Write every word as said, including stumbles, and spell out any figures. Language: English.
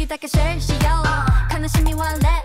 時だけシェアしよう悲しみはレ